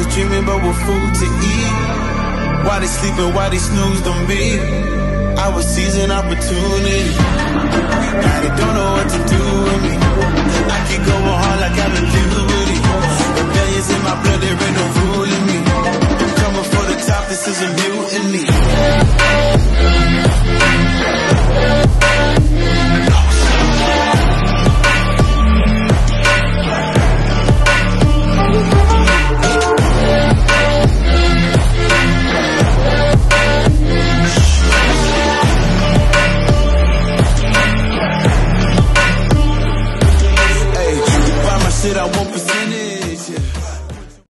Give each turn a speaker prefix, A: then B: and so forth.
A: dreaming about what food to eat. Why they sleeping, why they snoozed on me? I was seizing opportunity. Now they don't know what to do with me. I keep going hard like I'm in liberty. Rebellions in my